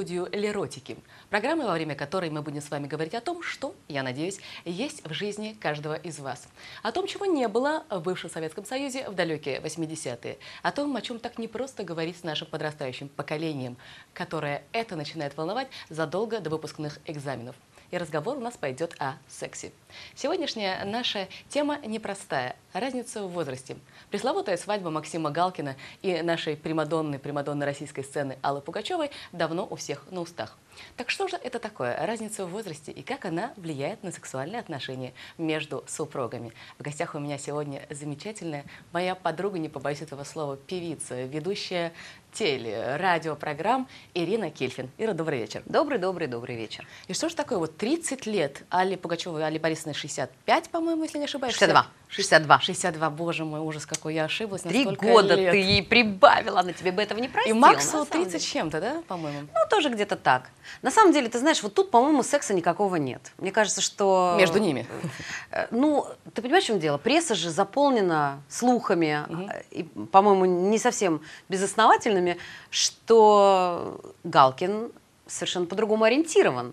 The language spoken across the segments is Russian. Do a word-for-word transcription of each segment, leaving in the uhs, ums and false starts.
студию «Леротики», программы, во время которой мы будем с вами говорить о том, что, я надеюсь, есть в жизни каждого из вас. О том, чего не было в бывшем Советском Союзе в далекие восьмидесятые. О том, о чем так непросто говорить с нашим подрастающим поколением, которое это начинает волновать задолго до выпускных экзаменов. И разговор у нас пойдет о сексе. Сегодняшняя наша тема непростая. Разница в возрасте. Пресловутая свадьба Максима Галкина и нашей примадонны, примадонны российской сцены Аллы Пугачевой давно у всех на устах. Так что же это такое разница в возрасте и как она влияет на сексуальные отношения между супругами? В гостях у меня сегодня замечательная моя подруга, не побоюсь этого слова, певица, ведущая теле, радиопрограмм Ирина Кельфин. Ира, добрый вечер. Добрый, добрый, добрый вечер. И что же такое вот тридцать лет Алле Пугачевой, Алле Борисовне шестьдесят пять, по-моему, если не ошибаюсь? шестьдесят два. шестьдесят два. шестьдесят два, боже мой, ужас какой, я ошиблась. Три года лет. ты ей прибавила, она тебе бы этого не простила. И Максу тридцать с чем-то, да, по-моему? Ну, тоже где-то так. На самом деле, ты знаешь, вот тут, по-моему, секса никакого нет. Мне кажется, что... Между ними? Ну, ты понимаешь, в чем дело? Пресса же заполнена слухами, угу. и, по-моему, не совсем безосновательными, что Галкин совершенно по-другому ориентирован.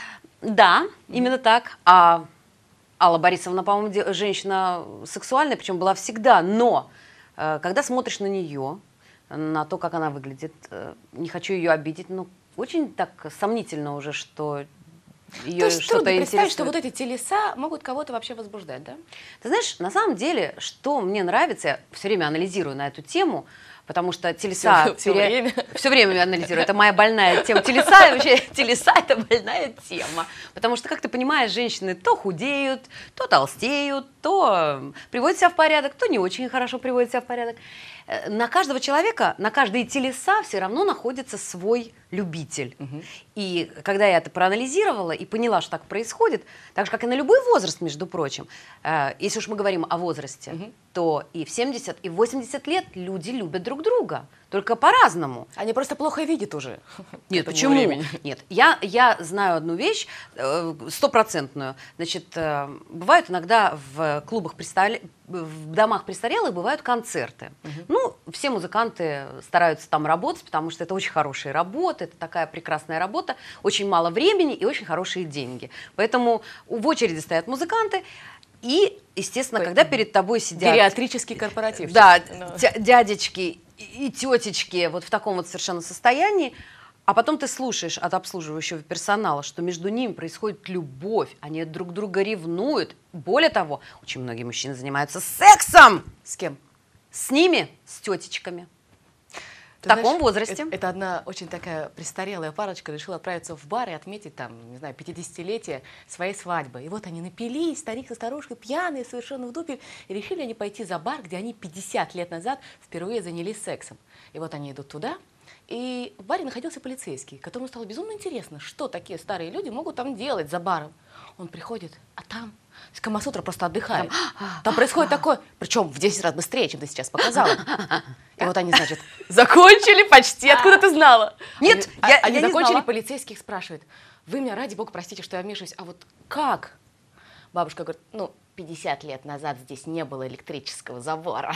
Да, угу. именно так. А Алла Борисовна, по-моему, женщина сексуальная, причем была всегда. Но, когда смотришь на нее, на то, как она выглядит, не хочу ее обидеть, но очень так сомнительно уже, что ее что-то интересует. Представить, что вот эти телеса могут кого-то вообще возбуждать, да? Ты знаешь, на самом деле, что мне нравится, я все время анализирую на эту тему, потому что телеса... Все, все пере... время? Все время анализирую, это моя больная тема. Телеса, вообще, телеса – это больная тема. Потому что, как ты понимаешь, женщины то худеют, то толстеют, то приводят себя в порядок, то не очень хорошо приводят себя в порядок. На каждого человека, на каждые телеса все равно находится свой любитель. Угу. И когда я это проанализировала и поняла, что так происходит, так же, как и на любой возраст, между прочим, э, если уж мы говорим о возрасте, угу. то и в семьдесят, и в восемьдесят лет люди любят друг друга. Только по-разному. Они просто плохо видят уже. Нет, почему? Времени. Нет, я, я знаю одну вещь, стопроцентную. Значит, э, бывают иногда в клубах, престарел... в домах престарелых бывают концерты. Угу. Ну, все музыканты стараются там работать, потому что это очень хорошая работа, это такая прекрасная работа, очень мало времени и очень хорошие деньги. Поэтому в очереди стоят музыканты. И, естественно, когда перед тобой сидят... Гериатрический корпоратив. Да, дядечки и тетечки вот в таком вот совершенно состоянии, а потом ты слушаешь от обслуживающего персонала, что между ними происходит любовь, они друг друга ревнуют. Более того, очень многие мужчины занимаются сексом. С кем? С ними, с тетечками. Ты в таком знаешь, возрасте. Это, это одна очень такая престарелая парочка решила отправиться в бар и отметить там, не знаю, пятидесятилетие своей свадьбы. И вот они напились, старик со старушкой, пьяные, совершенно в дупель, и решили они пойти за бар, где они пятьдесят лет назад впервые занялись сексом. И вот они идут туда, и в баре находился полицейский, которому стало безумно интересно, что такие старые люди могут там делать за баром. Он приходит, а там Камасутра просто отдыхает. Там, там происходит такое, причем в десять раз быстрее, чем ты сейчас показала. И вот они, значит, закончили почти. Откуда ты знала? Нет, они, я, они я закончили, не полицейский их спрашивает: вы меня, ради бога, простите, что я вмешиваюсь, а вот как? Бабушка говорит: ну, пятьдесят лет назад здесь не было электрического забора.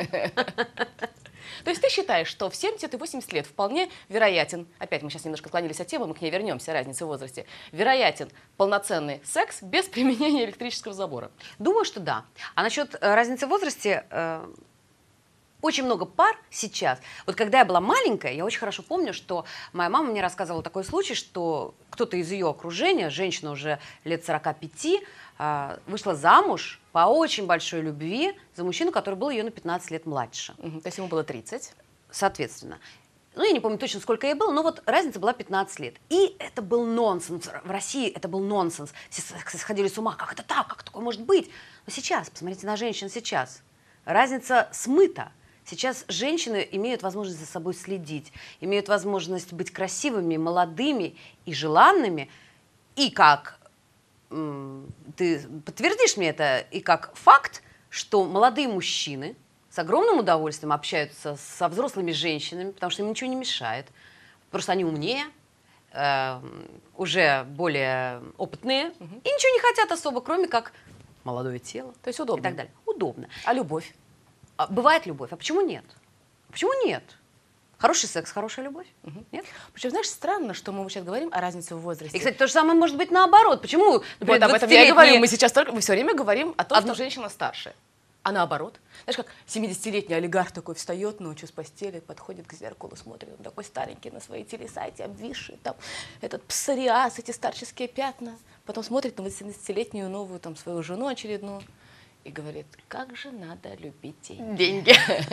То есть ты считаешь, что в семьдесят и восемьдесят лет вполне вероятен, опять мы сейчас немножко отклонились от темы, мы к ней вернемся, разница в возрасте, вероятен полноценный секс без применения электрического забора? Думаю, что да. А насчет э, разницы в возрасте, э, очень много пар сейчас. Вот когда я была маленькая, я очень хорошо помню, что моя мама мне рассказывала такой случай, что кто-то из ее окружения, женщина уже лет сорока пяти, э, вышла замуж по очень большой любви за мужчину, который был ее на пятнадцать лет младше. Угу. То есть ему было тридцать? Соответственно. Ну, я не помню точно, сколько ей было, но вот разница была пятнадцать лет. И это был нонсенс. В России это был нонсенс. Все сходили с ума. Как это так? Как такое может быть? Но сейчас, посмотрите на женщин сейчас. Разница смыта. Сейчас женщины имеют возможность за собой следить, имеют возможность быть красивыми, молодыми и желанными. И как, ты подтвердишь мне это, и как факт, что молодые мужчины с огромным удовольствием общаются со взрослыми женщинами, потому что им ничего не мешает. Просто они умнее, э, уже более опытные, угу. и ничего не хотят особо, кроме как молодое тело. То есть удобно. И так далее. Удобно. А любовь? Бывает любовь. А почему нет? Почему нет? Хороший секс, хорошая любовь. Мгм. Нет? Причем, знаешь, странно, что мы сейчас говорим о разнице в возрасте. И, кстати, то же самое может быть наоборот. Почему, например, Вот об этом я и говорю. двадцатилетние Мы сейчас только, мы все время говорим о том, Одно- что женщина старше. А наоборот. Знаешь, как семидесятилетний олигарх такой встает ночью с постели, подходит к зеркалу, смотрит, он такой старенький на своей телесайте, обвисший, там этот псориаз, эти старческие пятна. Потом смотрит на восемнадцатилетнюю новую там свою жену очередную и говорит, как же надо любить деньги. деньги.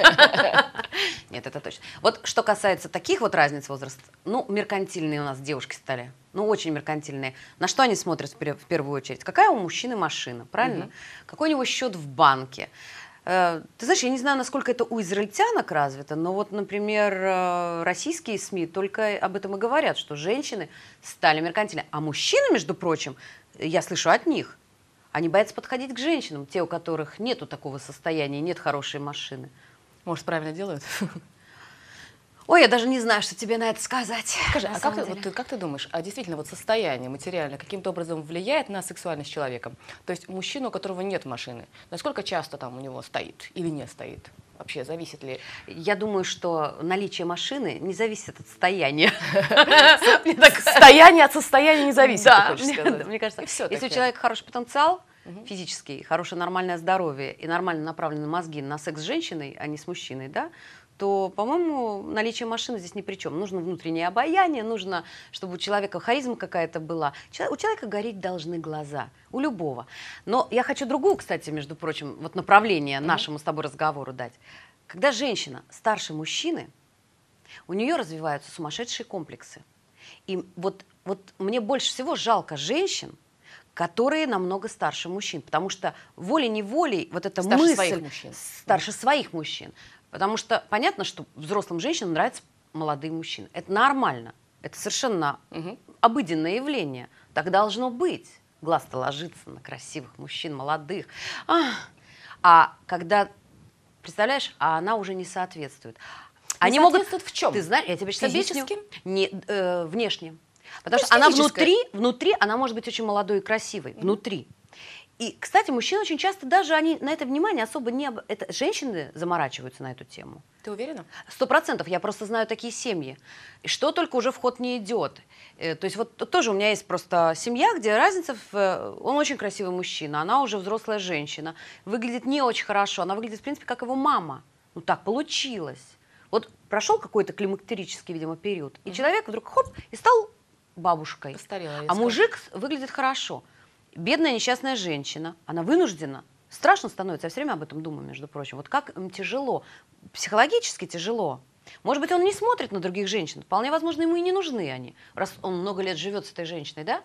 Нет, это точно. Вот что касается таких вот разниц возраста, ну, меркантильные у нас девушки стали, ну, очень меркантильные. На что они смотрят в пер- в первую очередь? Какая у мужчины машина, правильно? Мгм. Какой у него счет в банке? Э, Ты знаешь, я не знаю, насколько это у израильтянок развито, но вот, например, э, российские СМИ только об этом и говорят, что женщины стали меркантильными. А мужчины, между прочим, я слышу от них, они боятся подходить к женщинам, те, у которых нету такого состояния, нет хорошей машины. Может, правильно делают? Ой, я даже не знаю, что тебе на это сказать. Скажи, на а как самом ты, вот деле. ты- как ты думаешь, а действительно вот состояние материальное каким-то образом влияет на сексуальность человека? То есть мужчина, у которого нет машины, насколько часто там у него стоит или не стоит? Вообще, зависит ли? Я думаю, что наличие машины не зависит от состояния. Состояние от состояния не зависит, ты Да, хочешь мне, сказать? мне кажется, И всё-таки. если у человека хороший потенциал Мгм. физический, хорошее нормальное здоровье и нормально направлены мозги на секс с женщиной, а не с мужчиной, да, то, по-моему, наличие машины здесь ни при чем. Нужно внутреннее обаяние, нужно, чтобы у человека харизма какая-то была. Чел- У человека гореть должны глаза, у любого. Но я хочу другую, кстати, между прочим, вот направление Мгм. нашему с тобой разговору дать. Когда женщина старше мужчины, у нее развиваются сумасшедшие комплексы. И вот, вот мне больше всего жалко женщин, которые намного старше мужчин, потому что волей-неволей вот эта Старше мысль своих мужчин. старше своих мужчин, потому что понятно, что взрослым женщинам нравятся молодые мужчины. Это нормально, это совершенно Мгм. обыденное явление. Так должно быть. Глаз-то ложится на красивых мужчин, молодых. Ах. А когда, представляешь, а она уже не соответствует. Они могут... соответствует в чём? Ты знаешь, я тебе сейчас объясню. Физически? Не, э, внешне. Потому То что есть она физическое. внутри, внутри, она может быть очень молодой и красивой. Внутри. И, кстати, мужчины очень часто даже они на это внимание особо не... об- Это, женщины заморачиваются на эту тему. Ты уверена? Сто процентов. Я просто знаю такие семьи. И что только уже в ход не идет. Э, То есть вот тоже у меня есть просто семья, где разница, в, э, он очень красивый мужчина, она уже взрослая женщина, выглядит не очень хорошо, она выглядит, в принципе, как его мама. Ну так получилось. Вот прошел какой-то климактерический, видимо, период, и человек вдруг хоп, и стал бабушкой. Постарела, я А скажу. мужик с- выглядит хорошо. Бедная несчастная женщина, она вынуждена. Страшно становится, я все время об этом думаю, между прочим. Вот как им тяжело, психологически тяжело. Может быть, он не смотрит на других женщин, вполне возможно, ему и не нужны они, раз он много лет живет с этой женщиной, да?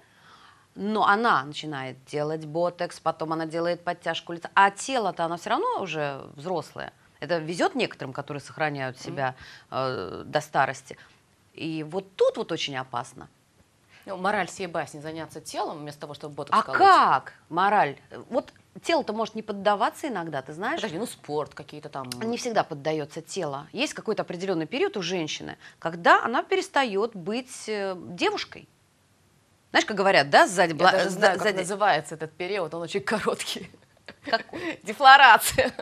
Но она начинает делать ботекс, потом она делает подтяжку лица, а тело-то оно все равно уже взрослое. Это везет некоторым, которые сохраняют себя э, до старости. И вот тут вот очень опасно. Ну, мораль всей басни заняться телом вместо того, чтобы ботокс А колоть. как, мораль? Вот тело-то может не поддаваться иногда, ты знаешь? Подожди, ну спорт, какие-то там... Не всегда поддается тело. Есть какой-то определенный период у женщины, когда она перестает быть э, девушкой. Знаешь, как говорят, да, сзади... Я бла- даже сза- знаю, как сзади- называется этот период, он очень короткий. Какой? Дефлорация.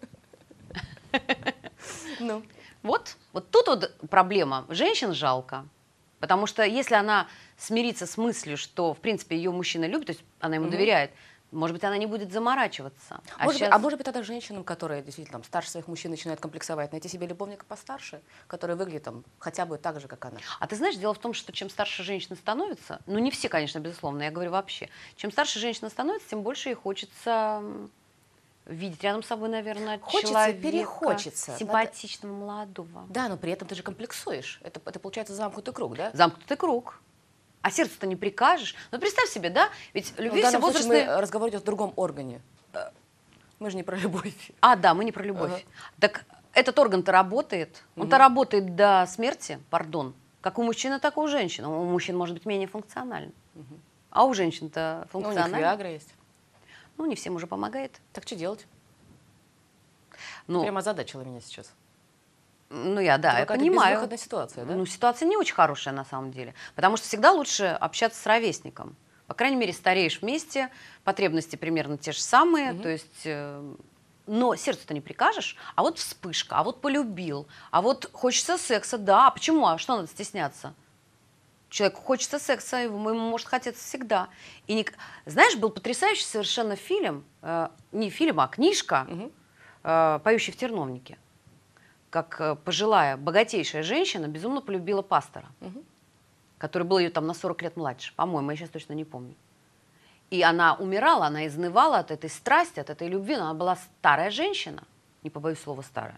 Ну, Вот, вот тут вот проблема. Женщин жалко. Потому что если она смирится с мыслью, что, в принципе, ее мужчина любит, то есть она ему Мгм. доверяет, может быть, она не будет заморачиваться. А может быть, щас- а может быть, тогда женщинам, которые действительно там, старше своих мужчин начинают комплексовать, найти себе любовника постарше, который выглядит там хотя бы так же, как она. А ты знаешь, дело в том, что чем старше женщина становится, ну не все, конечно, безусловно, я говорю вообще, чем старше женщина становится, тем больше ей хочется м, видеть рядом с собой, наверное, Хочется, человека перехочется. симпатичного, молодого. Да, но при этом ты же комплексуешь. Это, это получается замкнутый круг, да? Замкнутый круг. А сердцу-то не прикажешь. Ну представь себе, да, ведь Ну, любви в все данном случае возрастные... мы разговор идет в другом органе. Мы же не про любовь. А, да, мы не про любовь. Ага. Так этот орган-то работает. Он-то Мгм. работает до смерти, пардон. Как у мужчины, так и у женщин. У мужчин может быть менее функционален. А у женщин-то Ну, у них функционально. Виагра есть. Ну, не всем уже помогает. Так что делать? Ну, Прямо озадачила меня сейчас. ну я, да, Это я какая-то понимаю. безвыходная ситуация, да? Ну, ситуация не очень хорошая на самом деле. Потому что всегда лучше общаться с ровесником. По крайней мере, стареешь вместе, потребности примерно те же самые. Мгм. То есть, э, Но сердцу-то не прикажешь, а вот вспышка, а вот полюбил, а вот хочется секса, да, а почему, а что надо стесняться? Человеку хочется секса, ему ему может хотеться всегда. И не... Знаешь, был потрясающий совершенно фильм, э, не фильм, а книжка Мгм. э, «Поющий в терновнике». Как э, пожилая, богатейшая женщина безумно полюбила пастора, Мгм. который был ее там на сорок лет младше, по-моему, я сейчас точно не помню. И она умирала, она изнывала от этой страсти, от этой любви, но она была старая женщина, не побоюсь слова старая.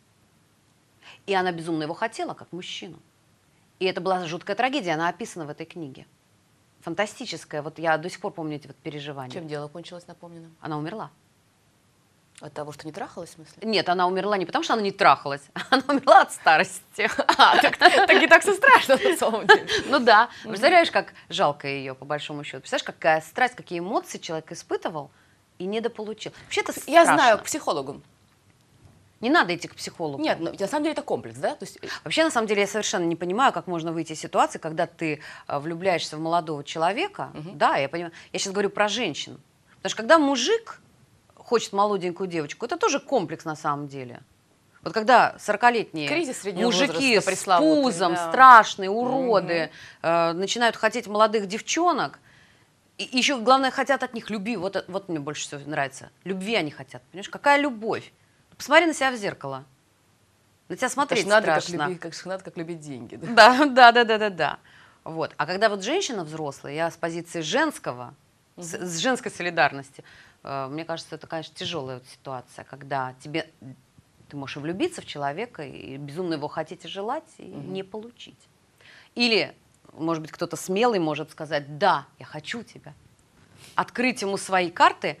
И она безумно его хотела, как мужчину. И это была жуткая трагедия, она описана в этой книге. Фантастическая, вот я до сих пор помню эти вот переживания. Чем дело кончилось, напомню нам? Она умерла. От того, что не трахалась, в смысле? Нет, она умерла не потому, что она не трахалась, она умерла от старости. А, так, так не так все страшно, на самом деле. Ну да, представляешь, как жалко ее, по большому счету. Представляешь, какая страсть, какие эмоции человек испытывал и недополучил. Вообще это Я страшно. знаю, к психологу. Не надо идти к психологу. Нет, ну, на самом деле это комплекс, да? То есть, э, Вообще, на самом деле, я совершенно не понимаю, как можно выйти из ситуации, когда ты э, влюбляешься в молодого человека. Мгм. Да, я понимаю. Я сейчас говорю про женщин. Потому что когда мужик хочет молоденькую девочку, это тоже комплекс на самом деле. Вот когда сорокалетние Кризис среднего мужики возраста с пресловутый, пузом, да. страшные, уроды, э, начинают хотеть молодых девчонок, и еще, главное, хотят от них любви. Вот, э- вот мне больше всего нравится. Любви они хотят. Понимаешь, какая любовь? Посмотри на себя в зеркало. На тебя смотреть Конечно, надо как, страшно. любить, как, надо как любить деньги. Да? Да, да, да, да, да, да. Вот. А когда вот женщина взрослая, я с позиции женского, с, с женской солидарности, э, мне кажется, это, конечно, тяжелая вот ситуация, когда тебе ты можешь и влюбиться в человека и безумно его хотеть и желать, и Мгм. не получить. Или, может быть, кто-то смелый может сказать: да, я хочу тебя. Открыть ему свои карты,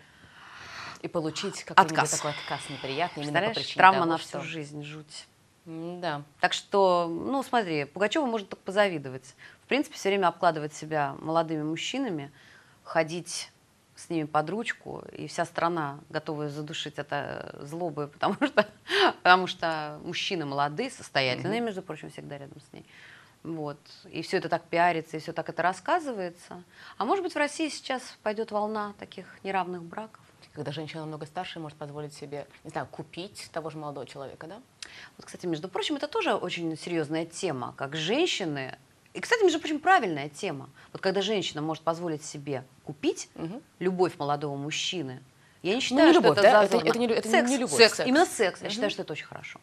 И получить какой-нибудь Отказ. такой отказ неприятный именно по представляешь, причине травма того, на что... всю жизнь, жуть. М, Да. Так что, ну, смотри, Пугачева может только позавидовать. В принципе, все время обкладывать себя молодыми мужчинами, ходить с ними под ручку, и вся страна готова задушить это злобой, потому что, потому что мужчины молодые, состоятельные, между прочим, всегда рядом с ней. Вот. И все это так пиарится, и все так это рассказывается. А может быть, в России сейчас пойдет волна таких неравных браков? Когда женщина намного старше, может позволить себе, не знаю, купить того же молодого человека, да? Вот, кстати, между прочим, это тоже очень серьезная тема, как женщины. И, кстати, между прочим, правильная тема. Вот когда женщина может позволить себе купить Мгм. любовь молодого мужчины, я не Ну, считаю, не что любовь, это да? Это, зазорно. это не, лю- это не- секс, не любовь. секс, секс. именно секс. Я Мгм. считаю, что это очень хорошо.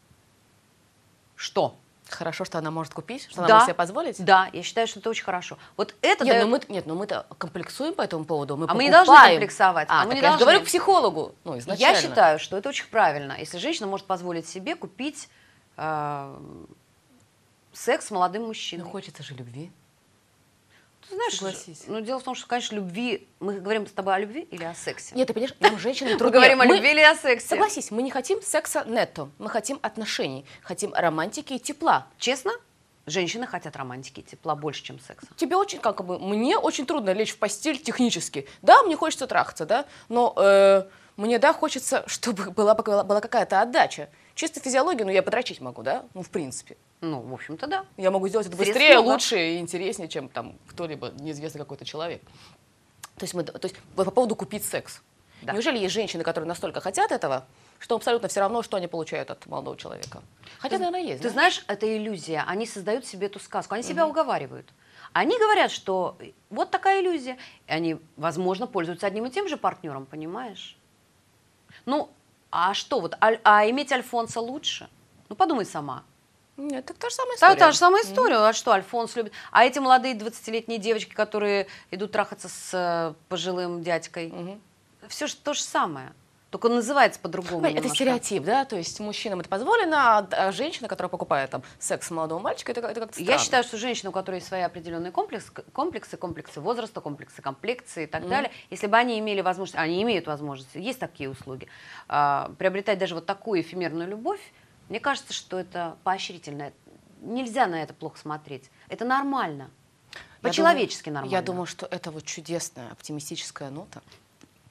Что? Хорошо, что она может купить, что она Да. может себе позволить? Да, я считаю, что это очень хорошо. Вот это Нет, даёт- ну мы, нет, ну мы-то комплексуем по этому поводу. Мы А мы не должны покупаем. комплексовать, А, а мы так не я же должны. говорю к психологу. Ну, изначально. Я считаю, что это очень правильно, если женщина может позволить себе купить э, секс с молодым Ну, мужчиной. хочется же любви. Ты знаешь, Согласись. ну, дело в том, что, конечно, любви... Мы говорим с тобой о любви или о сексе? Нет, ты понимаешь, нам, женщинам, Мы труднее. говорим о Мы- любви или о сексе? Согласись, мы не хотим секса нетто, мы хотим отношений, хотим романтики и тепла. Честно, женщины хотят романтики и тепла больше, чем секса. Тебе очень, как бы, мне очень трудно лечь в постель технически. Да, мне хочется трахаться, да, но э, мне, да, хочется, чтобы была, была, была какая-то отдача. Чисто физиология, ну, я подрочить могу, да, ну, в принципе. Ну, в общем-то, да. Я могу сделать это Средств быстрее, много. лучше и интереснее, чем там кто-либо, неизвестный какой-то человек. То есть, мы, то есть вот по поводу купить секс. Да. Неужели есть женщины, которые настолько хотят этого, что абсолютно все равно, что они получают от молодого человека? Хотя, наверное, есть. Ты да? знаешь, это иллюзия. Они создают себе эту сказку. Они себя уговаривают. Они говорят, что вот такая иллюзия. И они, возможно, пользуются одним и тем же партнером, понимаешь? Ну, а что вот? А, а иметь Альфонса лучше? Ну, подумай сама. Нет, так та же самая Та, история. та же самая история. А что, Альфонс любит? А эти молодые двадцатилетние девочки, которые идут трахаться с э, пожилым дядькой, Мгм. все же то же самое. Только называется по-другому. Понимаете, это немножко. стереотип, да, то есть мужчинам это позволено, а а женщина, которая покупает там секс молодого мальчика, это, как- это как-то Я странно. считаю, что женщина, у которой есть свои определенные комплекс, комплексы, комплексы возраста, комплексы комплекции и так Мгм. далее, если бы они имели возможность, они имеют возможность, есть такие услуги, а, приобретать даже вот такую эфемерную любовь, мне кажется, что это поощрительно. Нельзя на это плохо смотреть. Это нормально. Я По-человечески думаю- нормально. Я думаю, что это вот чудесная оптимистическая нота,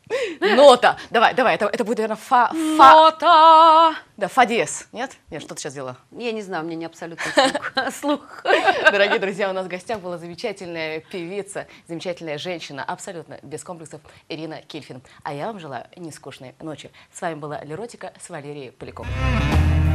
Нота. Давай, давай, это, это будет, наверное, фа... фа... Нота! Да, фа диез. Нет? Нет, что ты сейчас делала? Я не знаю, у меня не абсолютный слух. слух. Дорогие друзья, у нас в гостях была замечательная певица, замечательная женщина, абсолютно без комплексов, Ирина Кильфин. А я вам желаю нескучной ночи. С вами была Леротика с Валерией Поляковой.